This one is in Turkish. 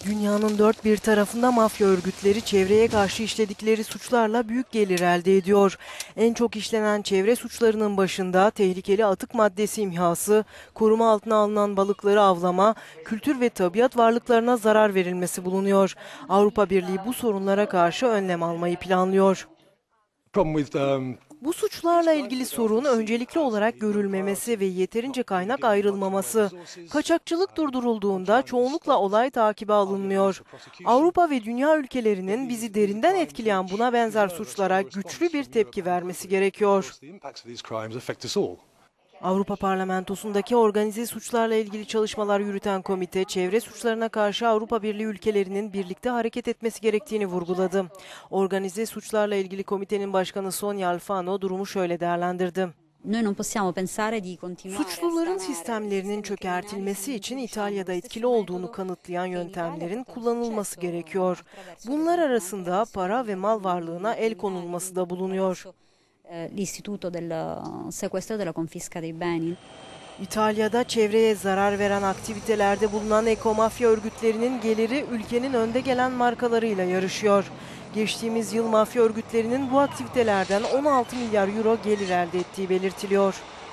Dünyanın dört bir tarafında mafya örgütleri çevreye karşı işledikleri suçlarla büyük gelir elde ediyor. En çok işlenen çevre suçlarının başında tehlikeli atık maddesi imhası, koruma altına alınan balıkları avlama, kültür ve tabiat varlıklarına zarar verilmesi bulunuyor. Avrupa Birliği bu sorunlara karşı önlem almayı planlıyor. Bu suçlarla ilgili sorun öncelikli olarak görülmemesi ve yeterince kaynak ayrılmaması. Kaçakçılık durdurulduğunda çoğunlukla olay takibe alınmıyor. Avrupa ve dünya ülkelerinin bizi derinden etkileyen buna benzer suçlara güçlü bir tepki vermesi gerekiyor. Avrupa Parlamentosu'ndaki organize suçlarla ilgili çalışmalar yürüten komite, çevre suçlarına karşı Avrupa Birliği ülkelerinin birlikte hareket etmesi gerektiğini vurguladı. Organize suçlarla ilgili komitenin başkanı Sonia Alfano durumu şöyle değerlendirdi. Suçluların sistemlerinin çökertilmesi için İtalya'da etkili olduğunu kanıtlayan yöntemlerin kullanılması gerekiyor. Bunlar arasında para ve mal varlığına el konulması da bulunuyor. L'istituto del sequestro e della confisca dei beni. İtalya'da çevreye zarar veren aktivitelerde bulunan ekomafya örgütlerinin geliri ülkenin önde gelen markalarıyla yarışıyor. Geçtiğimiz yıl mafya örgütlerinin bu aktivitelerden 16 milyar euro gelir elde ettiği belirtiliyor.